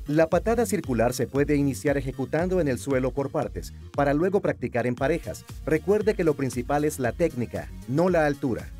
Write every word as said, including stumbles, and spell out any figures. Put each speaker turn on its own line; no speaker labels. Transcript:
La patada circular se puede iniciar ejecutando en el suelo por partes, para luego practicar en parejas. Recuerde que lo principal es la técnica, no la altura.